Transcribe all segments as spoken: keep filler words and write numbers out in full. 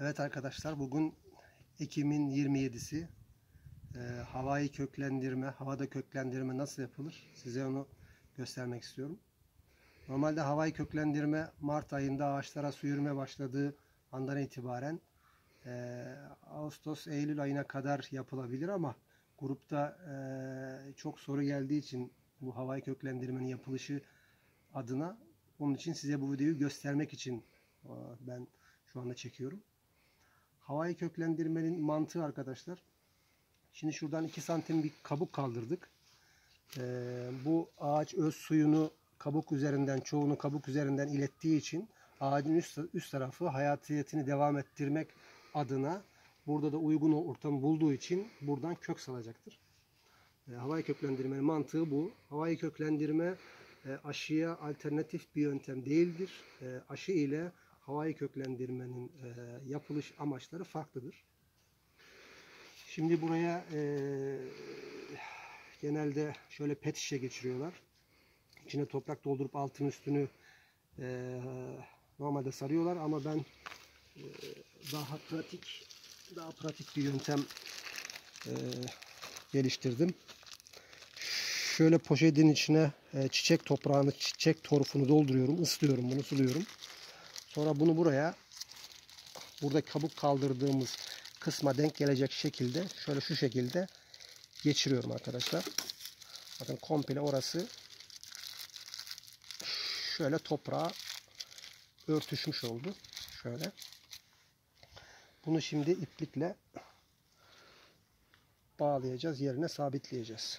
Evet arkadaşlar, bugün Ekim'in yirmi yedisi. Ee, havayı köklendirme, havada köklendirme nasıl yapılır? Size onu göstermek istiyorum. Normalde havayı köklendirme Mart ayında ağaçlara su yürüme başladığı andan itibaren e, Ağustos, Eylül ayına kadar yapılabilir ama grupta e, çok soru geldiği için bu havayı köklendirmenin yapılışı adına, onun için size bu videoyu göstermek için e, ben şu anda çekiyorum. Havayı köklendirmenin mantığı arkadaşlar. Şimdi şuradan iki santim bir kabuk kaldırdık. Ee, bu ağaç öz suyunu kabuk üzerinden, çoğunu kabuk üzerinden ilettiği için ağacın üst, üst tarafı hayatiyetini devam ettirmek adına burada da uygun ortam bulduğu için buradan kök salacaktır. Ee, havayı köklendirmenin mantığı bu. Havayı köklendirme e, aşıya alternatif bir yöntem değildir. E, aşı ile havayı köklendirmenin e, yapılış amaçları farklıdır. Şimdi buraya e, genelde şöyle pet şişe geçiriyorlar. İçine toprak doldurup altın üstünü e, normalde sarıyorlar ama ben e, daha pratik daha pratik bir yöntem e, geliştirdim. Şöyle poşetin içine e, çiçek toprağını, çiçek torfunu dolduruyorum, ıslıyorum, bunu suluyorum. Sonra bunu buraya, burada kabuk kaldırdığımız kısma denk gelecek şekilde, şöyle şu şekilde geçiriyorum arkadaşlar. Bakın komple orası şöyle toprağa örtüşmüş oldu. Şöyle. Bunu şimdi iplikle bağlayacağız, yerine sabitleyeceğiz.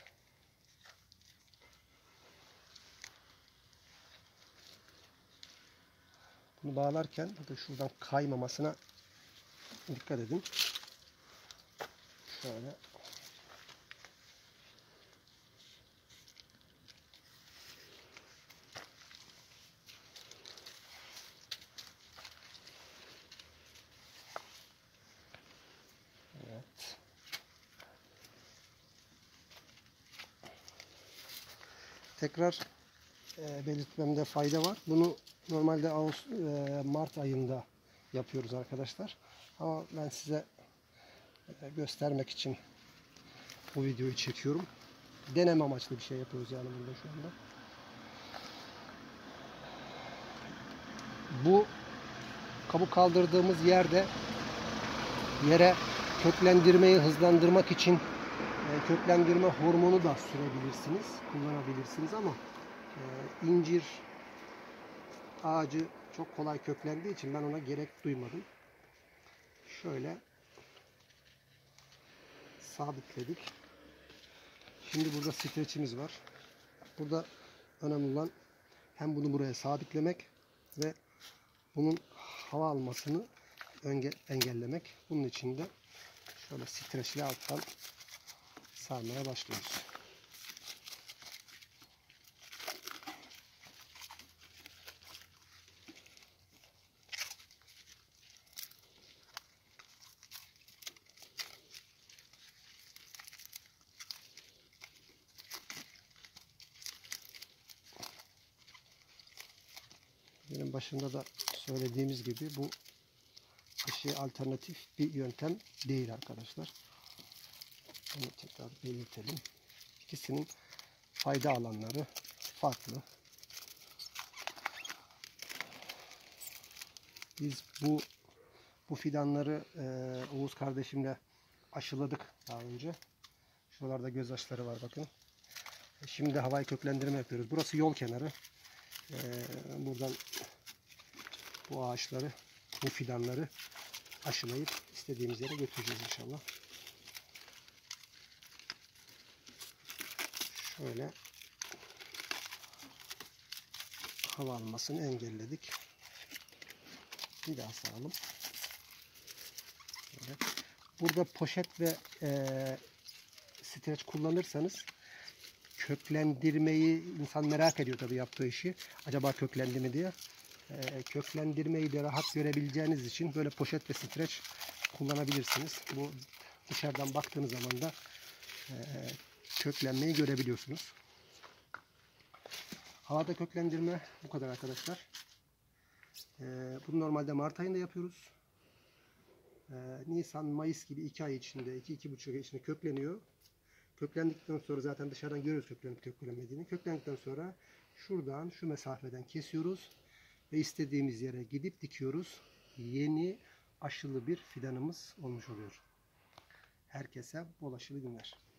Bunu bağlarken bakın şuradan kaymamasına dikkat edin. Şöyle. Evet. Tekrar e, belirtmemde fayda var. Bunu normalde Ağustos, e, Mart ayında yapıyoruz arkadaşlar. Ama ben size e, göstermek için bu videoyu çekiyorum. Deneme amaçlı bir şey yapıyoruz yani burada şu anda. Bu kabuk kaldırdığımız yerde yere köklendirmeyi hızlandırmak için e, köklendirme hormonu da sürebilirsiniz, kullanabilirsiniz ama e, incir ağacı çok kolay köklendiği için ben ona gerek duymadım. Şöyle sabitledik. Şimdi burada streçimiz var. Burada önemli olan hem bunu buraya sabitlemek ve bunun hava almasını engellemek. Bunun için de şöyle streçle alttan sarmaya başlıyoruz. Benim başında da söylediğimiz gibi bu aşıya alternatif bir yöntem değil arkadaşlar. Bunu tekrar belirtelim. İkisinin fayda alanları farklı. Biz bu bu fidanları e, Oğuz kardeşimle aşıladık daha önce. Şuralarda gözyaşları var bakın. Şimdi havayı köklendirme yapıyoruz. Burası yol kenarı. E, buradan bu ağaçları, bu fidanları aşılayıp istediğimiz yere götüreceğiz inşallah. Şöyle hava almasını engelledik. Bir daha sağalım. Şöyle. Burada poşet ve e, streç kullanırsanız köklendirmeyi, insan merak ediyor tabii yaptığı işi. Acaba köklendi mi diye. E, köklendirmeyi de rahat görebileceğiniz için böyle poşet ve streç kullanabilirsiniz. Bu dışarıdan baktığınız zaman da e, köklenmeyi görebiliyorsunuz. Havada köklendirme bu kadar arkadaşlar. E, bunu normalde Mart ayında yapıyoruz. e, Nisan, Mayıs gibi iki ay içinde, iki iki buçuk ay içinde kökleniyor. Köklendikten sonra zaten dışarıdan görüyoruz köklenip köklenmediğini. Köklendikten sonra şuradan şu mesafeden kesiyoruz ve istediğimiz yere gidip dikiyoruz. Yeni aşılı bir fidanımız olmuş oluyor. Herkese bol aşılı günler.